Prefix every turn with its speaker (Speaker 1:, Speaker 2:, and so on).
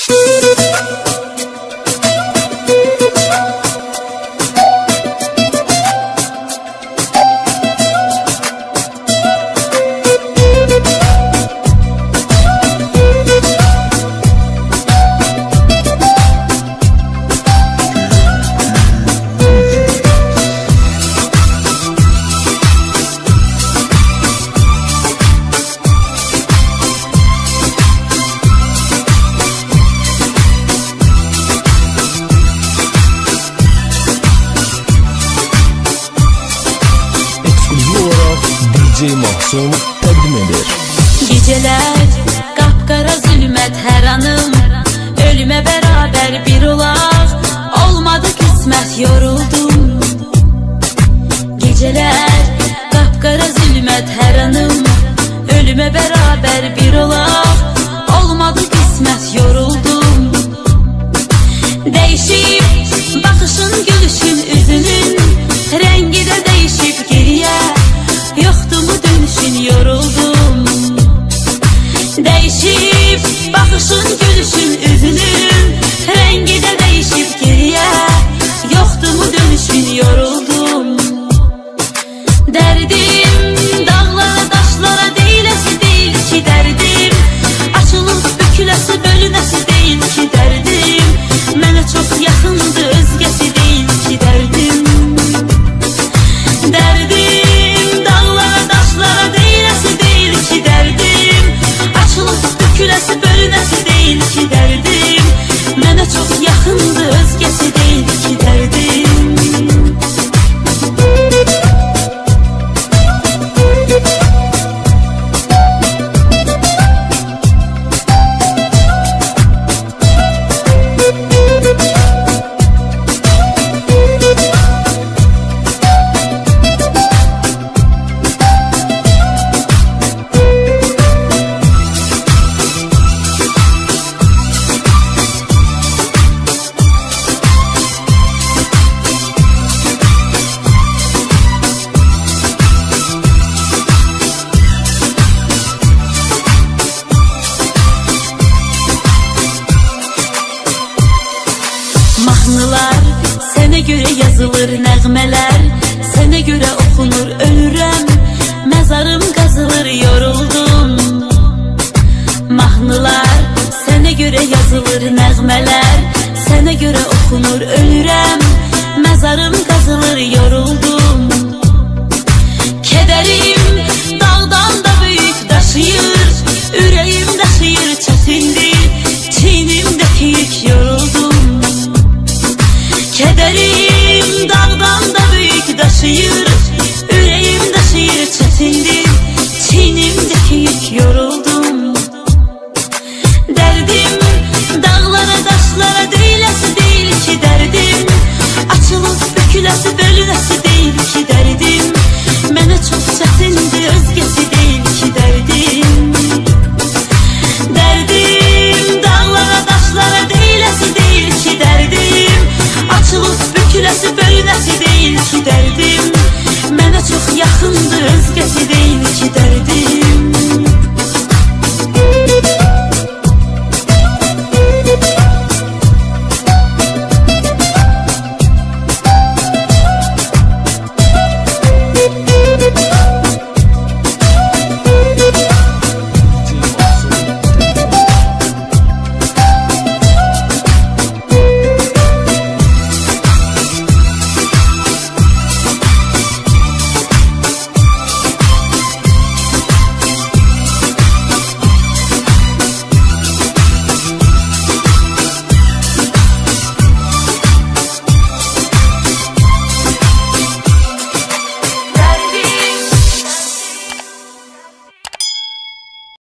Speaker 1: DJ Mahsun təqdim edir.
Speaker 2: Gecələr qapqara zülmət hər anım, ölümə bərabər bir olaq, olmadı qismət yoruldum. Gecələr qapqara zülmət hər anım, ölümə bərabər bir olaq, olmadı qismət yoruldum. Değişib baxışın, gülüşün, üzünün rəngi də değişib geriyə, yoxdu mu dönüşün, yoruldum. Değişib baxışın, gülüşün, üzünün rəngi də değişib geriyə, yoxdu mu dönüşün, yoruldum. Dərdim dağlara, daşlara deyiləsi deyil ki dərdim, açılıb büküləsi, bölünəsi deyil ki dərdim, mənə çox yaxındı, özgəsi deyil ki dərdim. Dərdim dağlara, daşlara deyiləsi deyil ki dərdim, açılıb büküləsi, bölünəsi deyil ki dərdim, mənə çox yaxındı, özgəsi deyil ki dərdim. Mahnılar sənə görə yazılır, nəğmələr sənə görə oxunur, ölürəm, məzarım qazılır, yoruldum. Mahnılar sənə görə yazılır, nəğmələr sənə görə oxunur, ölürəm, məzarım qazılır, yoruldum. Kədərim dağdan da böyük daşıyır, ürəyim daşıyır,